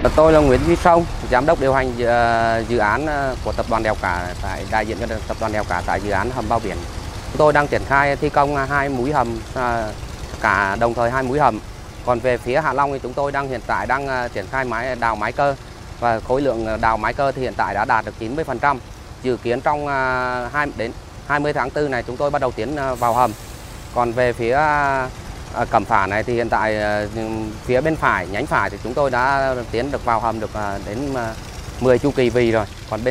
Tôi là Nguyễn Duy Sông, giám đốc điều hành dự án của tập đoàn Đèo Cả, đại diện cho tập đoàn Đèo Cả tại dự án hầm bao biển. Tôi đang triển khai thi công 2 mũi hầm, cả đồng thời 2 mũi hầm. Còn về phía Hạ Long thì chúng tôi hiện tại đang triển khai đào mái cơ, và khối lượng đào mái cơ thì hiện tại đã đạt được 90%. Dự kiến trong đến 20 tháng 4 này chúng tôi bắt đầu tiến vào hầm. Còn về phía Cẩm Phả này thì hiện tại phía bên phải, nhánh phải thì chúng tôi đã tiến được vào hầm được đến 10 chu kỳ vì rồi. Còn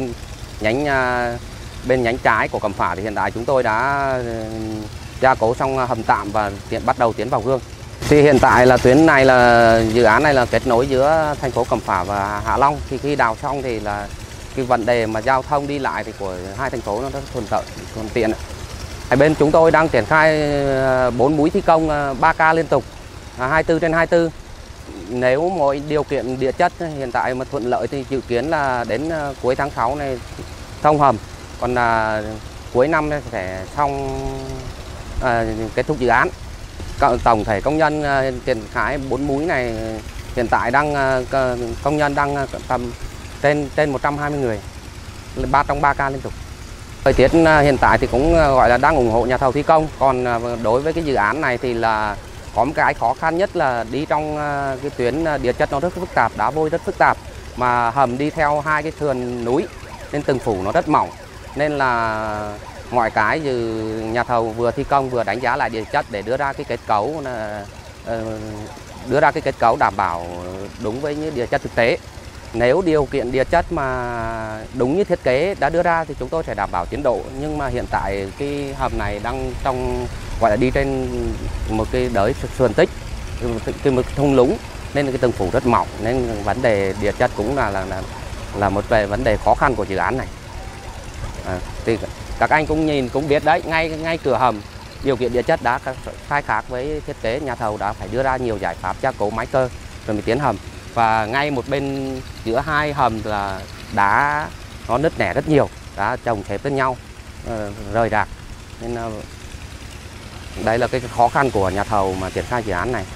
bên nhánh trái của Cẩm Phả thì hiện tại chúng tôi đã gia cố xong hầm tạm và bắt đầu tiến vào gương. Thì hiện tại là tuyến này là dự án này là kết nối giữa thành phố Cẩm Phả và Hạ Long. Thì khi đào xong thì là cái vấn đề mà giao thông đi lại thì của hai thành phố nó rất thuận tiện. Ở bên chúng tôi đang triển khai 4 mũi thi công 3K liên tục 24/24. Nếu mọi điều kiện địa chất hiện tại mà thuận lợi thì dự kiến là đến cuối tháng 6 này thông hầm. Còn cuối năm sẽ xong kết thúc dự án. Tổng thể công nhân triển khai 4 mũi này hiện tại công nhân đang tầm trên 120 người, trong 3K liên tục. Thời tiết hiện tại thì cũng gọi là đang ủng hộ nhà thầu thi công. Còn đối với cái dự án này thì là có một cái khó khăn nhất là đi trong cái tuyến địa chất nó rất phức tạp, đá vôi rất phức tạp, mà hầm đi theo 2 cái sườn núi nên từng phủ nó rất mỏng, nên là mọi cái nhà thầu vừa thi công vừa đánh giá lại địa chất để đưa ra cái kết cấu đảm bảo đúng với những địa chất thực tế. Nếu điều kiện địa chất mà đúng như thiết kế đã đưa ra thì chúng tôi sẽ đảm bảo tiến độ. Nhưng mà hiện tại cái hầm này đang gọi là đi trên một cái đới sườn tích, một thung lũng, nên cái tầng phủ rất mỏng, nên vấn đề địa chất cũng là một vấn đề khó khăn của dự án này. Thì các anh cũng biết đấy, ngay cửa hầm điều kiện địa chất đã khai khác với thiết kế, nhà thầu đã phải đưa ra nhiều giải pháp gia cố mái cơ rồi mới tiến hầm. Và ngay một bên giữa 2 hầm là đá nó nứt nẻ rất nhiều, đá chồng xếp lên nhau rời rạc, nên đây là cái khó khăn của nhà thầu mà triển khai dự án này.